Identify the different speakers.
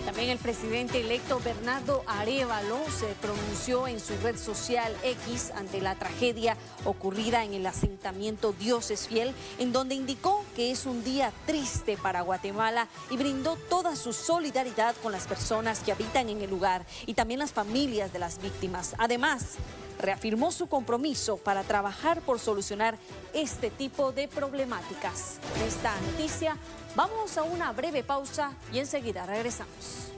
Speaker 1: También el presidente electo Bernardo Arévalo se pronunció en su red social X ante la tragedia ocurrida en el asentamiento Dios es Fiel, en donde indicó que es un día triste para Guatemala y brindó toda su solidaridad con las personas que habitan en el lugar y también las familias de las víctimas. Además, reafirmó su compromiso para trabajar por solucionar este tipo de problemáticas. Con esta noticia, vamos a una breve pausa y enseguida regresamos.